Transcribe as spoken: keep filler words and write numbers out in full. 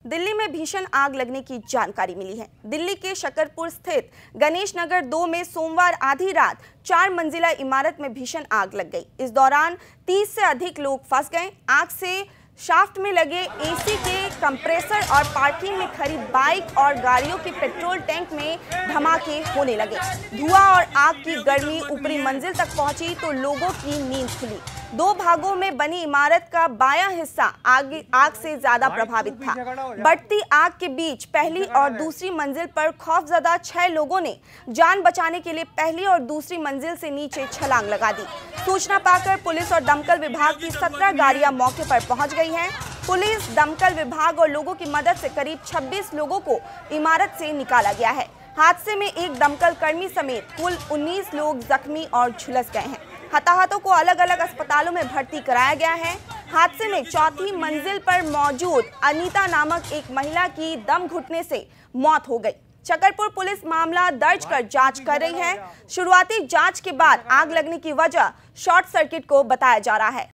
दिल्ली में भीषण आग लगने की जानकारी मिली है। दिल्ली के शकरपुर स्थित गणेश नगर दो में सोमवार आधी रात चार मंजिला इमारत में भीषण आग लग गई। इस दौरान तीस से अधिक लोग फंस गए। आग से शाफ्ट में लगे एसी के कंप्रेसर और पार्किंग में खड़ी बाइक और गाड़ियों के पेट्रोल टैंक में धमाके होने लगे। धुआं और आग की गर्मी ऊपरी मंजिल तक पहुंची तो लोगों की नींद खुली। दो भागों में बनी इमारत का बायां हिस्सा आग आग से ज्यादा प्रभावित था। बढ़ती आग के बीच पहली और दूसरी मंजिल पर खौफजदा छह लोगों ने जान बचाने के लिए पहली और दूसरी मंजिल से नीचे छलांग लगा दी। सूचना पाकर पुलिस और दमकल विभाग की सत्रह गाड़ियां मौके पर पहुंच गई हैं। पुलिस, दमकल विभाग और लोगों की मदद से करीब छब्बीस लोगों को इमारत से निकाला गया है। हादसे में एक दमकल कर्मी समेत कुल उन्नीस लोग जख्मी और झुलस गए हैं। हताहतों को अलग अलग अस्पतालों में भर्ती कराया गया है। हादसे में चौथी मंजिल पर मौजूद अनीता नामक एक महिला की दम घुटने से मौत हो गई। शकरपुर पुलिस मामला दर्ज कर जांच कर रही है। शुरुआती जांच के बाद आग लगने की वजह शॉर्ट सर्किट को बताया जा रहा है।